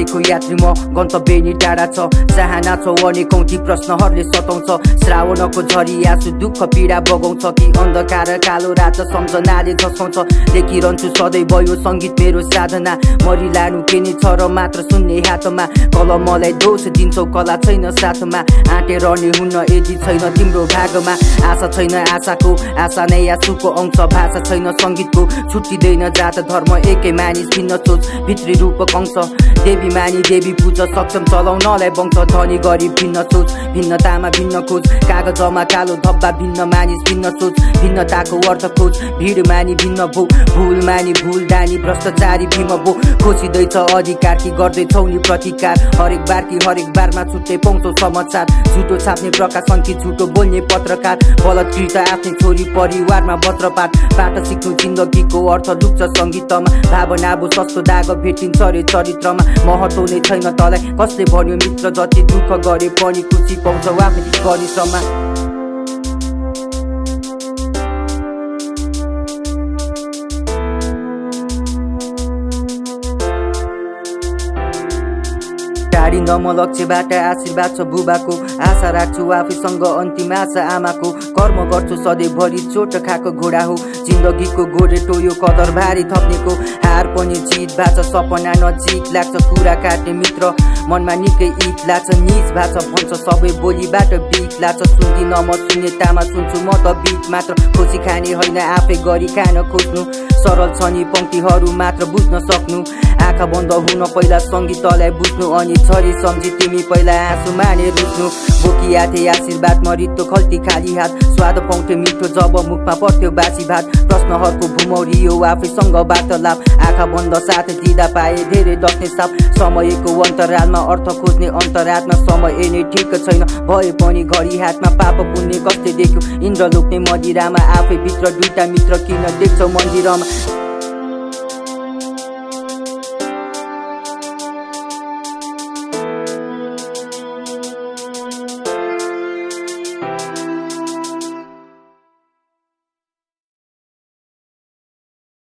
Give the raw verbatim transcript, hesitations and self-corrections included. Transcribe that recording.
जीवनको यात्री म गन्तव्य नि टाढा छ चाहना छ अनेकौं ती प्रश्नहरूले सताउँछ श्रावणको झरी आँसु दुःख पीडा बगाउँछ कि अन्धकार कालो रात सम्झनाले झस्काउँछ लेखिरहन्छु सधैँ भयो संगीत मेरो साधना मरिलानु के नै छ र मात्र सुन्ने हातमा कलमलाई दोष दिन्छौ कला छैन साथमा आँटेर नि हुन्न यदि छैन तिम्रो भागमा आशा छैन आशाको आशा नै आँसुको अंश भाषा छैन संगीतको छुट्टिँदैन जात धर्म एकै मानिस भिन्न सोच भित्री रूप कंश देवी मानी देवी पूजा सक्षम चलाउनलाई वंश धनी गरिब भिन्न सोच भिन्नतामा भिन्न खोज कागजमा कालो धब्बा भिन्न मानिस भिन्न सोच भिन्नताको अर्थ खोज भिड मानी भिन्न भो भूल मानी भूल दानी भ्रष्टाचारी भीम भो खोजिँदैछ अधिकार कि गर्दैछौ नि प्रतिकार हरेक बार कि हरेक बारमा छुट्टै पाउँछौ समाचार झुटो छाप्ने प्रकाशन कि झुटो बोल्ने पत्रकार बलात्कृत आफ्नै छोरी परिवारमा वज्रपात बाट सिक्नु जिन्दगीको अर्थ लुक्छ संगीतमा भावना बो सस्तो दाग भेटिन्छ रे चरित्रमा महत्व नै छैन तलाई कसले भन्यो मित्र जति दुःख गरे पनि खुसी पाउँछौ आफै परिश्रममा टाढिन्न म लक्ष्यबाट आशीर्वाद छ बुबाको आशा राख्छु आफैसँग अन्तिम आशा आमाको कर्म गर्छु सधैँभरि चोट खाएको घोडा हो जिन्दगीको गोरेटो यो कदर भारी थप्नेको हार पनि जित भाछ सपना नजिक लाग्छ कुरा काट्ने मित्र मनमा निकै ईट लाग्छ निज भाछ भन्छ सबै बोलीबाट बिक लाग्छ सुन्दिन म शून्यतामा सुन्छु म त बिट मात्र खुसी खाने होइन आफै गरी खान खोज्नु सरल छ नि पंक्तिहरू मात्र बुझ्न सक्नु आँखा बन्द हुन पहिला संगीतलाई बुझ्नु अनि छरी सम्झी तिमी पहिला आँसु माने रुच्नु बोकिया थिए आशीर्वाद मरितो खल्ती खाली हात स्वाद पाउँथ्यो मिठो जब मुखमा पर्थ्यो बासी भात प्रश्नहरूको भुमौरियो आफैसँग वार्तालाप आँखा बन्द साथ दिँदा पाए धेरै दक्ने साप समयको अन्तरालमा अर्थ खोज्ने अन्तरात्मा समय नै ठिक छैन भए पनि घडी हातमा पाप पुण्य कस्तै देख्यो इन्द्र लोक्ने मदिरामा आफै भित्र दुईटा मित्र किन देख्छौ मन्दिरमा